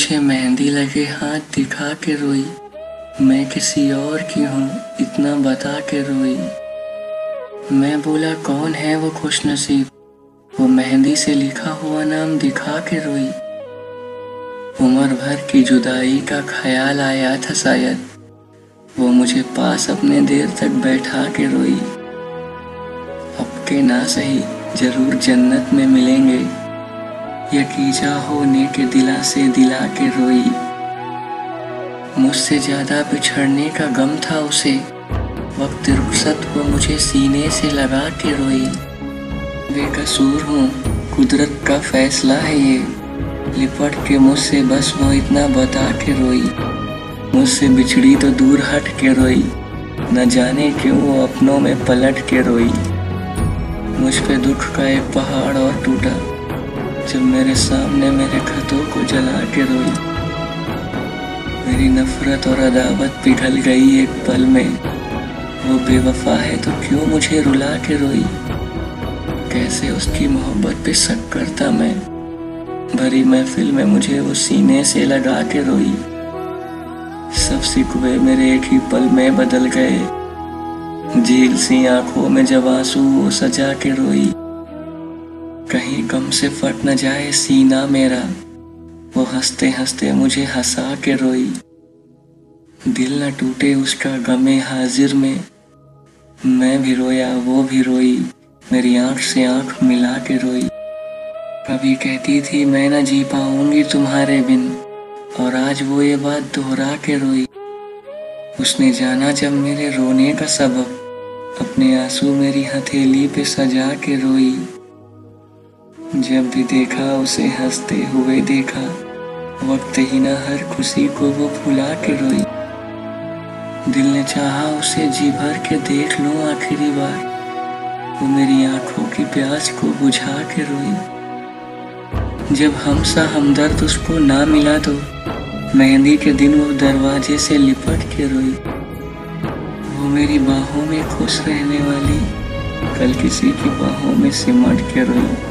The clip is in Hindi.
मुझे मेहंदी लगे हाथ दिखा के रोई। मैं किसी और की हूँ इतना बता के रोई। मैं बोला कौन है वो खुश नसीब, वो मेहंदी से लिखा हुआ नाम दिखा के रोई। उम्र भर की जुदाई का ख्याल आया था शायद, वो मुझे पास अपने देर तक बैठा के रोई। अब के ना सही जरूर जन्नत में मिलेंगे, यकीजा होने के दिला से दिला के रोई। मुझसे ज्यादा बिछड़ने का गम था उसे, वक्त रुखसत वो मुझे सीने से लगा के रोई। बेकसूर हूँ कुदरत का फैसला है ये, लिपट के मुझसे बस वो इतना बता के रोई। मुझसे बिछड़ी तो दूर हट के रोई, न जाने क्यों वो अपनों में पलट के रोई। मुझ पे दुख का एक पहाड़ और टूटा, जब मेरे सामने मेरे खतों को जला के रोई। मेरी नफरत और अदावत पिघल गई एक पल में, वो बेवफा है तो क्यों मुझे रुला के रोई। कैसे उसकी मोहब्बत पे शक करता मैं, भरी महफिल में मुझे वो सीने से लगा के रोई। सब सिकवे मेरे एक ही पल में बदल गए, झील सी आंखों में जब आंसू वो सजा के रोई। कहीं गम से फट न जाए सीना मेरा, वो हंसते हंसते मुझे हंसा के रोई। दिल न टूटे उसका गमे हाजिर में, मैं भी रोया वो भी रोई, मेरी आंख से आंख मिला के रोई। कभी कहती थी मैं न जी पाऊंगी तुम्हारे बिन, और आज वो ये बात दोहरा के रोई। उसने जाना जब मेरे रोने का सबब, अपने आंसू मेरी हथेली पे सजा के रोई। जब भी देखा उसे हंसते हुए देखा, वक्त ही न हर खुशी को वो भुला के रोई। दिल ने चाहा उसे जी भर के देख लूं आखिरी बार, वो मेरी आंखों की प्यास को बुझा के रोई। जब हमसा हमदर्द उसको ना मिला तो मेहंदी के दिन वो दरवाजे से लिपट के रोई। वो मेरी बाहों में खुश रहने वाली, कल किसी की बाहों में सिमट के रोई।